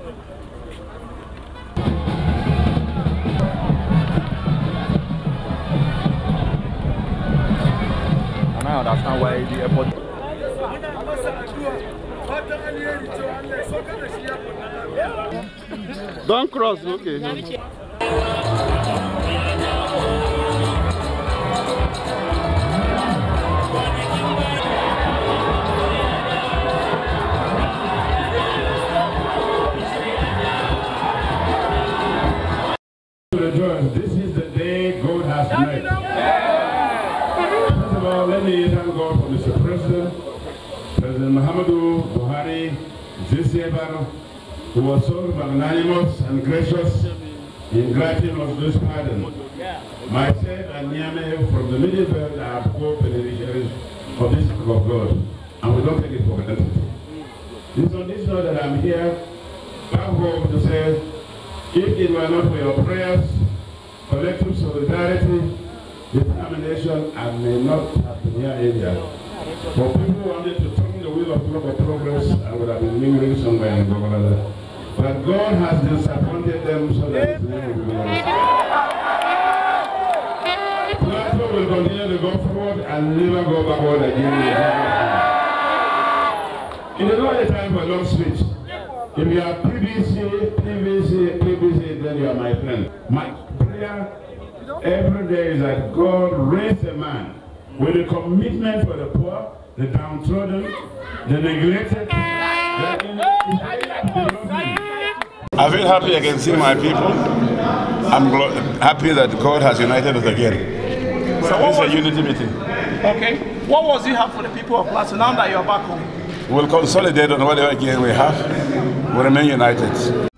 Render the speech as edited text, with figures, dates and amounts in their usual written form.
And I understand why the airport. Don't cross, okay. This is the day God has made. First of all, let me thank God for Mr. President, President Muhammadu Buhari, Zisiebar, who was so magnanimous and gracious in granting us this pardon. Myself and Niame from the Middle Belt are poor beneficiaries of this work of God, and we don't take it for granted. It's on this note that I'm here back home to say, if it were not for your prayers, collective solidarity, determination, I may not have been here earlier. For people who wanted to turn the wheel of global progress, I would have been mingling somewhere in Gogola. But God has disappointed them so that His name will be glorified. Plateau will continue to go forward and never go backward again. It is not a time for a long speech. If you are PBC, then you are my friend. My prayer every day is that God raise a man with a commitment for the poor, the downtrodden, the neglected. I feel happy I can see my people. I'm happy that God has united us again. So this is a unity meeting. Okay. What was you have for the people of Plateau now that you're back home? We'll consolidate on whatever gain we have. We'll remain united.